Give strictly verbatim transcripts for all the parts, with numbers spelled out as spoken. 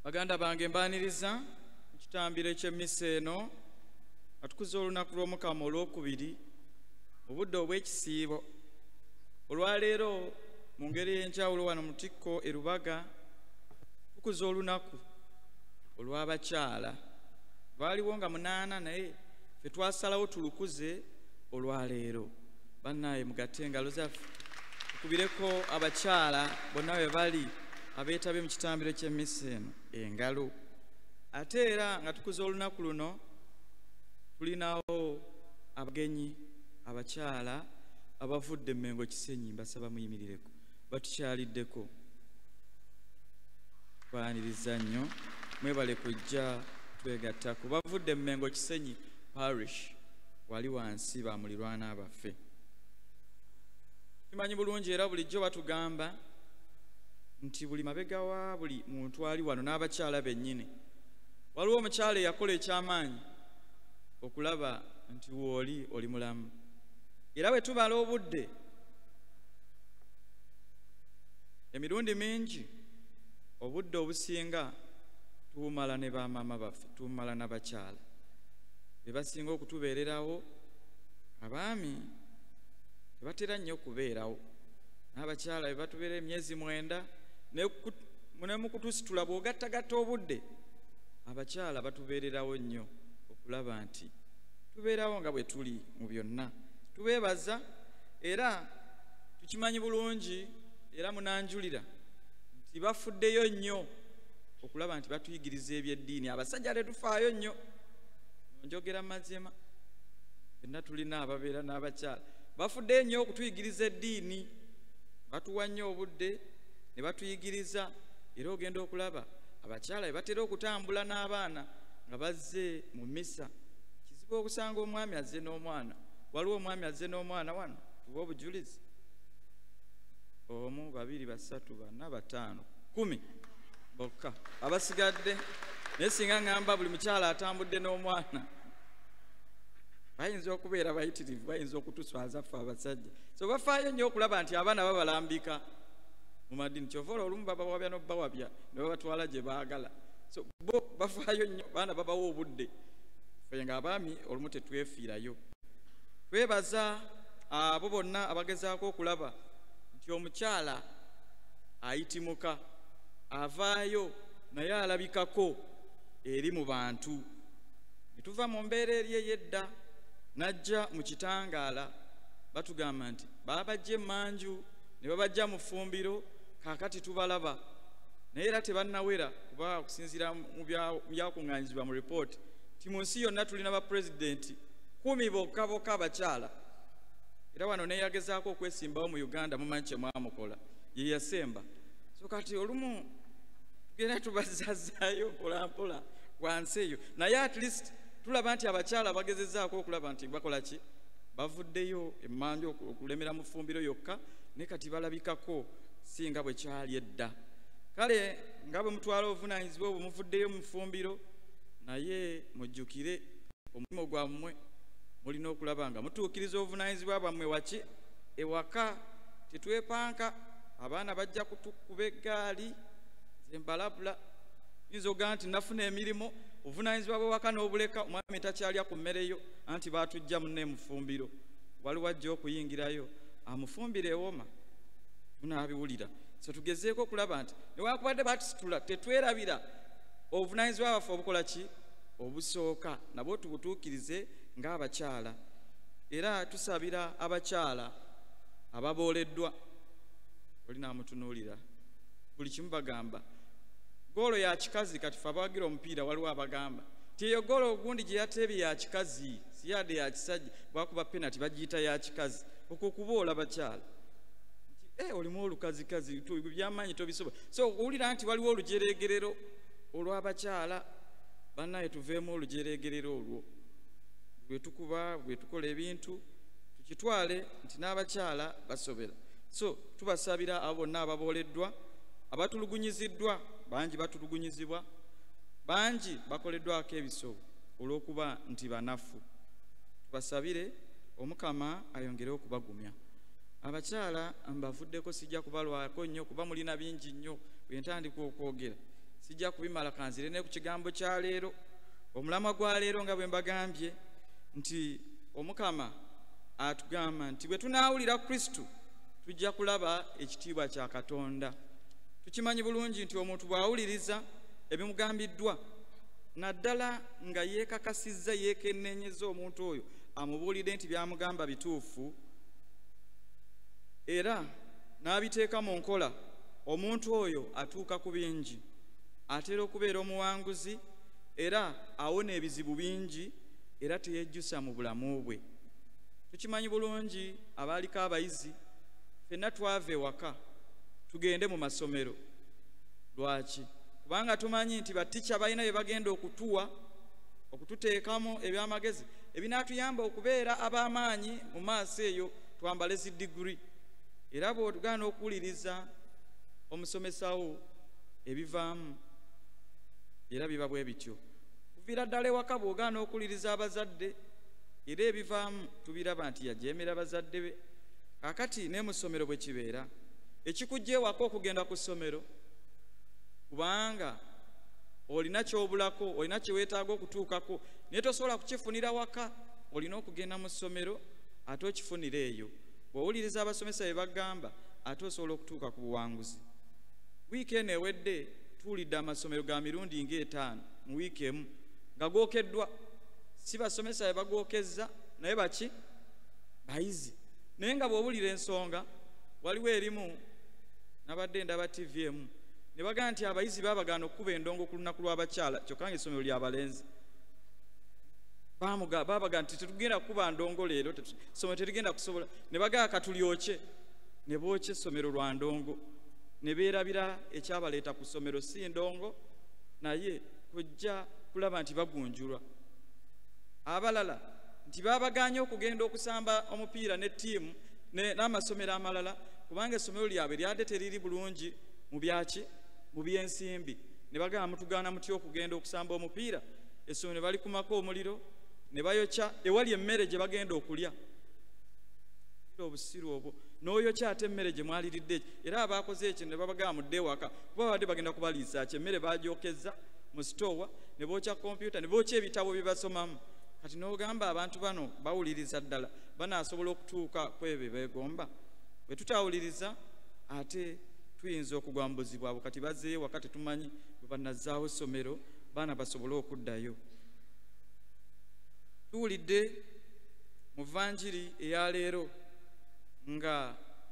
Baganda bange mbaniriza mu kitambiro ky'emmisa eno atukuza olunaku lw'Omukama olwokubiri mu budde obw'ekisiibo. Olwaleero mu ngeri y'enjawulo wano mu Tikko e Rubaga tukuza olunaku olw'abakyala. Lwaliwo nga munaana naye ffe twasalawo tulukuze olwaleero. Bannaaye mugatte engalo zaffe tukubireko abakyala bonna bwe bali abeetabye mu kitambiro ky'emmisa eno engalo. Ate era nga tukuza olunaku luno tulinawo abagenyi abakyala abavudde Mmengo Kisenyi, mbasaba muyimirireko batukyaliddeko. Twaniriza nnyo, mwebale kujja twegattako. Bavudde Mmengo Kisenyi parish, wali wansi ba mulirwana abaffe. Tumanyi bulungi era bulijjo batugamba nti buli mabega wa buli muntu ali wano n'abakyala bennyini waliwo omukyala eyakola ekyamaanyi okulaba nti wooli oli mulamu. Era bwe tubala obudde emirundi mingi obudde obusinga tubumala ne bamaama baffe, tubumala n'abakyala be basinga okutubeererawo. Abaami tebatera nnyo okubeerawo, n'abakyala be batubeera emyezi mwenda ne mu kutusitula bw'ogattagatta obudde abakyala batubeererawo nnyo okulaba nti tubeerawo nga bwe tuli mu byonna. Tubeebaza era tukimanyi bulungi era munanjulira nti bafuddeyo nnyo okulaba nti batuyigiriza eby'eddiini. Abasajja tetufaayo nnyo, njogera mazima, fenna tulina ababeera n'abakyala bafuddeyo nnyo okutuyigiriza eddiini. Batuwa nnyo obudde ne batuyigiriza. Era ogenda okulaba abakyala be batera okutambula n'abaana nga bazze mu mmisa. Kizibu okusanga omwami azze n'omwana. Waliwo omwami azze n'omwana wano, tuba obujulizi. Omu, babiri, basatu, bana, bataano, kumi bokka abasigadde. Naye singa ngamba buli mukyala atambudde n'omwana, bayinza okubeera bayitirivu, bayinza okutuswaza ffe abasajja. So bafaayo nnyo okulaba nti abaana babalambika mu madini. Kyova olumu babawabya n'obbawabya ne babatwala gye baagala. So bo bafaayo nnyo, baana babawa obudde. Ffe nga abaami olumu tetwefiirayo. Twebaza abo bonna abagezaako okulaba nti omukyala ayitimuka, avaayo naye alabikako eri mu bantu. Ne tuva mu mbeera eri ey'edda najja mu kitangaala, batugamba nti baabajja emmanju ne babajja mu ffumbiro, kaakati tubalaba. Naye era tebannawera kuba okusinziira mu byakuŋŋaanyizibwa mu ripooti nti mu nsi yonna tulina bapulezidenti kumi bokka bokka abakyala. Era wano neyagezaako okwesimbawo mu Uganda, mumanyi kye mwamukola, ye yasemba. So kati olumu tugenda tubazzaazzaayo mpolampola wansi eyo, naye at least tulaba nti abakyala bagezezaako okulaba nti bakola ki, bavuddeyo emmanju okulemera mu ffumbiro yokka, ne kati balabikako singa bwe kyali edda. Kale nga bwe mutwala obuvunaanyizibwa obwo muvuddeyo mu ffumbiro, naye mujjukire omulimu gwammwe mulina okulaba nga mutuukiriza obuvunaanyizibwa bwammwe waki, ewaka. Tetwepanka abaana bajja kutukuba eggaali, nze mbalabula. Yinza ogaa nti nafuna emirimu, obuvunaanyizibwa bw'ewaka n'obuleka, omwami takyalya ku mmereyo anti baatujja munne mu ffumbiro. Waliwo ajja okuyingirayo amufumbire ewoma, tunaabiwulira. So tugezeeko okulaba nti newaakubadde batusitula tetwerabira obuvunaanyizibwa bwaffe obukola ki, obusooka, nabwo tubutuukirize ng'abakyala. Era tusabira abakyala ababooleddwa, olina amutunuulira, buli kimu bagamba goolo ya kikazi. Kati fe abawagira omupiira waliwo abagamba ti eyo goolo ogundi gye yateebye ya kikazi, si yadde ya kisajja, bwakuba penalty bagiyita ya kikazi. Okwo kuboola bakyala nti eh, olimu olukazikazi, byamaanyi tobisobola. So owulira nti waliwo olujeregerero olw'abakyala. Bannaye tuveemu olujeregerero olwo. Bwe tukuba, bwe tukola ebintu tukitwale nti n'abakyala basobera. So tubasabira abo bonna ababooleddwa, abatulugunyiziddwa. Bangi batulugunyizibwa, bangi bakoleddwako ebiso olw'okuba nti banafu. Tubasabire Omukama ayongere okubagumya. Abakyala mbavuddeko, sijja kubalwako nnyo kuba mulina bingi nnyo bwe ntandika okwogera. sijja kubimala kanzire ne ku kigambo kya leero. Omulamwa gwa leero nga bwe mbagambye nti Omukama atugamba nti bwe tunaawulira Kristo tujja kulaba ekitiibwa kya Katonda. Tukimanyi bulungi nti omuntu bw'awuliriza ebimugambiddwa naddala nga yeekakasizza yeekennenyeza omuntu oyo amubuulidde nti byamugamba bituufu era n'abiteeka mu nkola, omuntu oyo atuuka ku bingi, atera okubeera omuwanguzi era awona ebizibu bingi era teyejjusa mu bulamu bwe. Tukimanyi bulungi abaaliko abayizi, ffenna twava ewaka tugende mu masomero. Lwaki? Kubanga tumanyi nti batica balina bye bagenda okutuwa okututeekamu ebyamagezi ebinaatuyamba okubeera ab'amaanyi mu maaso eyo twambale zi diguri. Era bw'otugaana okuwuliriza omusomesawo ebivaamu era biba bwe bityo. Kuviira ddala ewaka bw'ogaana okuwuliriza abazadde era ebivaamu tubiraba nti yajeemera bazadde be. Kaakati ne mu ssomero bwe kibeera, ekikujja ewaka okugenda ku ssomero kubanga olina ky'obulako, olina kye weetaaga okutuukako naye tosobola kukifunira waka, olina okugenda mu ssomero ate okifunira eyo. Bw'owuliriza abasomesa bye bagamba ate osobola okutuuka ku buwanguzi. Wiiki eno ewedde tuwulidde amasomero ga mirundi ng'etaano mu wiiki emu nga gookeddwa. Si basomesa be bagookezza naye baki? Bayizi. Naye nga bw'owulira ensonga, waliwo erimu nabadde ndaba tivi emu ne bagamba nti abayizi baabagaana okukuba endongo ku lunaku lw'abakyala, kyokka ng'essomero ly'abalenzi. Baabagamba nti tetugenda kukuba ndongo leero, essomero terigenda kusobola. Ne bagamba katulyoke, ne bookya essomero lwa ndongo, ne beerabira ekyabaleeta ku ssomero si ndongo naye kujja kulaba nti bagunjulwa. Abalala nti baabaganye okugenda okusamba omupiira ne ttiimu n'amasomero amalala kubanga essomero lyabwe lyadde teriri bulungi mu byaki mu byensimbi. Ne bagamba mutugaana mutya okugenda okusamba omupiira, essomero ne balikumako omuliro ne bayokya ewali emmere gye bagenda okulya. Obusiru obwo n'oyokya ate emmere gye mwaliridde era abaakoze ekyo ne babagamba mudde ewaka kuba babadde bagenda kubaliisa ki emmere baagyokezza mu sitoowa ne bookya kompyuta ne bookya ebitabo bye basomamu. Kati n'ogamba abantu bano bawuliriza ddala banaasobola okutuuka ku ebyo beegomba? Bwe tutawuliriza ate tuyinza okugwa mu buzibu abo kati bazzeeyo waka tetumanyi bwe banazzaawo essomero baana basobole okuddayo. Tuwulidde mu vanjiri eya leero nga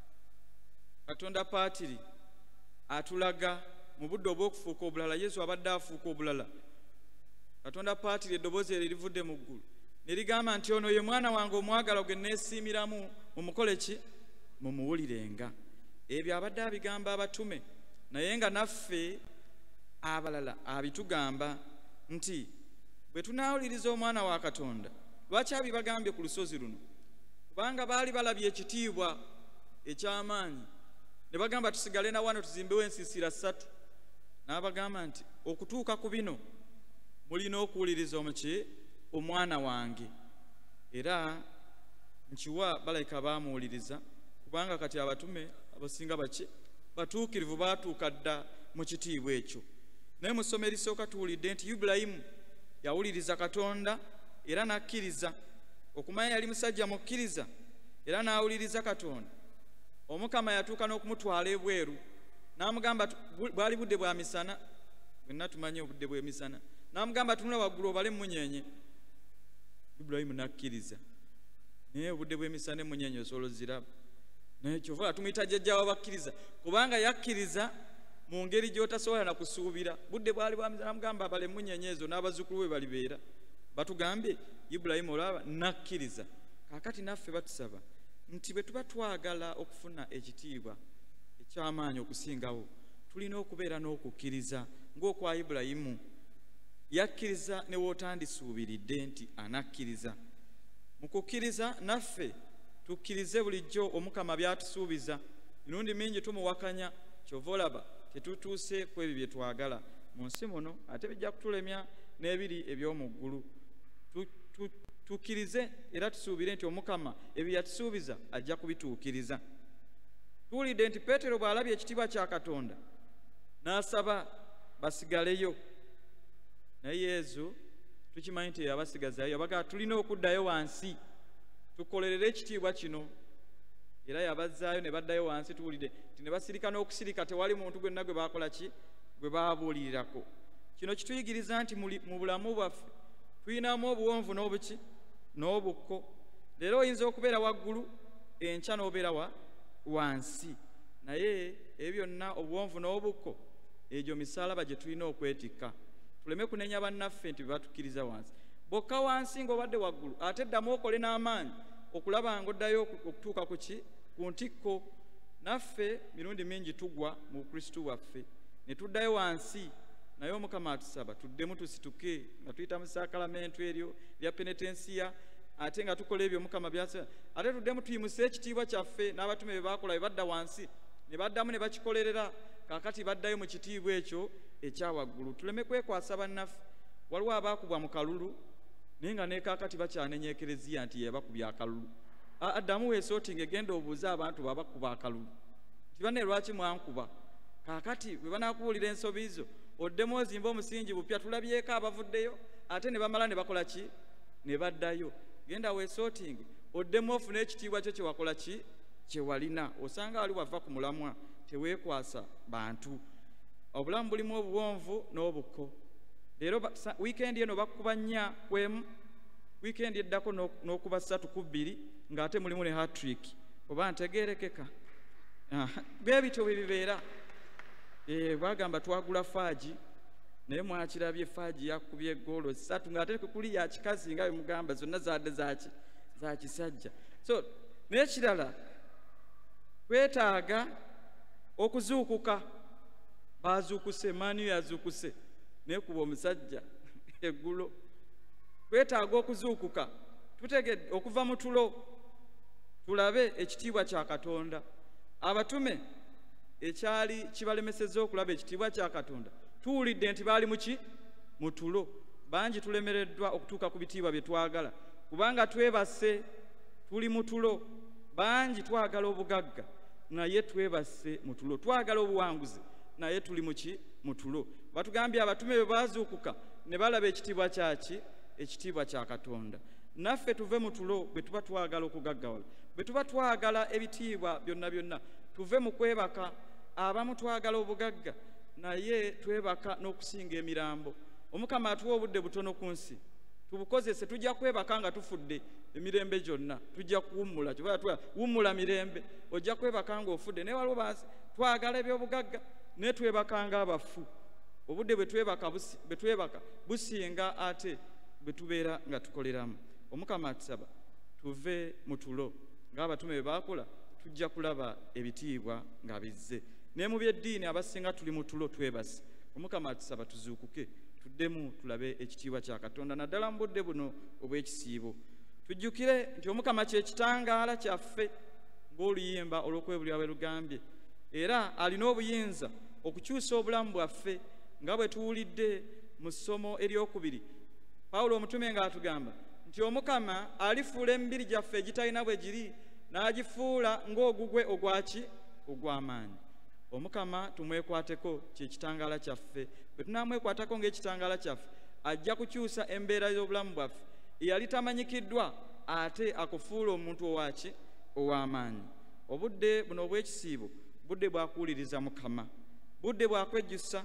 Katonda paatiri atulaga mu budde obw'okufuuka obulala. Yesu abadde afuuka obulala. Katonda paatiri eddoboozi eryo livudde mu ggulu ne ligamba nti ono ye mwana wange omwagalwa gwe neesiimiramu, mumukole ki? Mumuwulirenga. Ebyo abadde abigamba abatume naye nga naffe abalala abitugamba nti bwe tunaawuliriza omwana wa Katonda. Lwaki abibagambye ku lusozi luno? Kubanga baali balabye ekitiibwa eky'amaanyi ne bagamba tusigale na wano tuzimbewo ensiisira ssatu. N'abagamba nti okutuuka ku bino mulina okuwuliriza omuki? Omwana wange. Era nkiwa balayika baamuwuliriza kubanga kati abatume abasinga baki? Batuukirivu baatuuka dda mu kitiibwa ekyo. Naye mu ssomo erisooka tuwulidde nti Ibulayimu yawuliriza Katonda era n'akkiriza. Okumanya yali musajja mukkiriza era n'awuliriza Katonda. Omukama yatuuka n'okumutwala ebweru n'amugamba bwali budde bwa misana, bwenna tumanyi obudde bw'emisana, n'amugamba tunula waggulu obale emunyenye. Ibulayimu n'akkiriza. Naye obudde bw'emisana emunyenye osobola oziraba. Naye kyova tumuyita jjajja w'abakkiriza kubanga yakkiriza mu ngeri gy'otasobola na kusuubira. Budde bwali bwa misana n'amugamba abale emunyenye ezo n'abazzukulu be balibeera. Batugambye Ibulayimu olaba n'akkiriza. Kaakati naffe batusaba nti bwe tuba twagala okufuna ekitiibwa eky'amaanyi okusingawo tulina okubeera n'okukkiriza ng'okwa Ibulayimu. Yakkiriza ne wootandisuubiridde nti anakkiriza. Mu kukkiriza naffe tukkirize bulijjo Omukama by'atusuubiza. Mirundi mingi tumuwakanya kyova olaba tetutuuse ku ebyo bye twagala mu nsi muno ate bijja kutulemya n'ebiri eby'omu ggulu. Tukkirize era tusuubire nti Omukama ebyo yatusuubiza ajja kubituukiriza. Tuwulidde nti Peetero bw'alabye ekitiibwa kya Katonda n'asaba basigaleyo. Naye Yesu tukimanyi nti yabasigazayo, yabaga tulina okuddayo wansi tukolerere ekitiibwa kino. Era yabazzaayo ne baddayo wansi, tuwulidde nti ne basirika n'okusirika tewali muntu gwenna gwe baakola ki, gwe baabuulirirako. Kino kituyigiriza nti mu bulamu bwaffe tulinamu obuwonvu n'obuki n'obukko. Leero oyinza okubeera waggulu, enkya n'obeera wa wansi, naye ebyo byonna obuwonvu n'obukko, egyo misalaba gye tulina okwetikka. Tuleme kunenya bannaffe nti batukkiriza wansi. Bokka wansi ng'obadde waggulu, ate ddamu okole n'amaanyi okulaba ng'oddayo okutuuka ku ki, ku ntikko. Naffe mirundi mingi tugwa mu Kristo waffe ne tuddayo wansi, naye Omukama atusaba tuddemu tusituke nga tuyita mu sakalamentu eryo lya penetensiya, ate nga tukola ebyo Mukama byasaba, ate tuddemu tuyimuse ekitiibwa kyaffe. N'abatume be baakola be badda wansi ne baddamu ne bakikolerera, kaakati baddayo mu kitiibwa ekyo ekyawaggulu. Tuleme kwekwasa bannaffe. Waliwo abaakubwa mu kalulu naye nga ne kaakati bakyanenya ekereziya nti yabakubya akalulu. Addamu weesootinga egenda obuuze abantu babakuba akalulu nti banne lwaki mwankuba. Kaakati bwe banaakubuulira ensobi zo oddemu ozimba omusingi bupya. Tulabyeko abavuddeyo ate ne bamala ne bakola ki, ne baddayo. Genda weesootinge oddemu ofune ekitiibwa kyo kyewakola ki, kyewalina. Osanga wali wava ku mulamwa, teweekwasa bantu. Obulamu bulimu obuwonvu n'obukko. Leero wiikendi eno bakuba nnya kwemu, wiikendi eddako n'okuba ssatu ku bbiri, ng'ate mulimu ne hat-trick. Oba ntegeerekeka? Bwe bityo bwe bibeera. Bagamba twagula faaji naye mwakirabye faaji yakubye goolo ssatu ng'ate kuli ya kikazi nga bwe mugamba, zonna zaadde zaki za kisajja. So n'ekirala twetaaga okuzuukuka. Baazuukuse, Manu yazuukuse neekuba omusajja eggulo. Twetaaga okuzuukuka, tutegedde okuva mu tulo tulabe ekitiibwa kya Katonda. Abatume ekyali kibalemesezza okulaba ekitiibwa kya Katonda, tuwulidde nti baali muki mu tulo. Bangi tulemereddwa okutuuka ku bitiibwa bye twagala kubanga twebase, tuli mu tulo. Bangi twagala obugagga naye twebase mu tulo, twagala obuwanguzi naye tuli muki mu tulo. Batugambye abatume bwe baazuukuka ne balaba ekitiibwa kyaki, ekitiibwa kya Katonda. Naffe tuve mu tulo bwe tuba twagala okugaggawala, bwe tuba twagala ebitiibwa byonna byonna, tuve mu kwebaka. Abamu twagala obugagga naye twebaka n'okusinga emirambo. Omukama atuwa obudde butono ku nsi, tubukozese. Tujja kwebaka nga tufudde emirembe gyonna, tujja kuwummula. Kyobala tuwa wummula mirembe, ojja kwebaka nga ofudde. Naye waliwo bansi twagala ebyobugagga naye twebaka nga abafu. Obudde bwe twebaka bwe twebaka businga ate bwe tubeera nga tukoleramu. Omukama atusaba tuve mu tulo ng'abatume bwe baakola, tujja kulaba ebitiibwa nga bizze. Ne mu byeddiini abasinga tuli mu tulo twebase. Omukama atusaba tuzuukuke tuddemu tulabe ekitiibwa kya Katonda, naddala mu budde buno obw'ekisiibo. Tujjukire nti Omukama kye kitangaala kyaffe ng'oluyimba olw'okwebulira bwe lugambye, era alina obuyinza okukyusa obulamu bwaffe nga bwe tuwulidde mu ssomo eryokubiri. Pawulo omutume ng'atugamba nti Omukama alifuula emibiri gyaffe egitalina bwe giri n'agifuula ng'ogugwe ogwaki ogw'amaanyi. Omukama tumwekwateko, kye kitangaala kyaffe. Bwe tunaamwekwatako ng'ekitangaala kyaffe, ajja kukyusa embeera y'obulamu bwaffe. Eyali tamanyikiddwa ate akufuula omuntu owaki ow'amaanyi. Obudde buno obw'ekisiibo budde bwa kuwuliriza Mukama, budde bwa kwejjusa,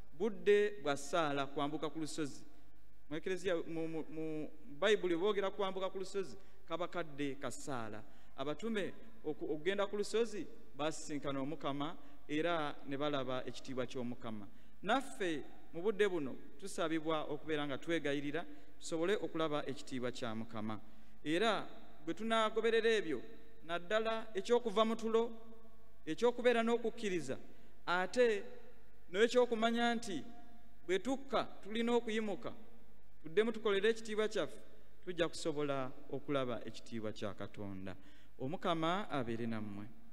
budde bwa ssaala, kwambuka ku lusozi. Mu Eklezia mu Bayibuli boogera kwambuka ku lusozi kaba kadde ka ssaala. Abatume okugenda ku lusozi basisinkana Omukama era ne balaba ekitiibwa ky'Omukama. Naffe mu budde buno tusabibwa okubeera nga twegayirira tusobole okulaba ekitiibwa kya Mukama. Era bwe tunaagoberera ebyo, naddala ekyokuva mu tulo, ekyokubeera n'okukkiriza, ate n'ekyokumanya nti bwe tukka tulina okuyimuka tuddemu tukolere ekitiibwa kyaffe, tujja kusobola okulaba ekitiibwa kya Katonda. Omukama abeere nammwe.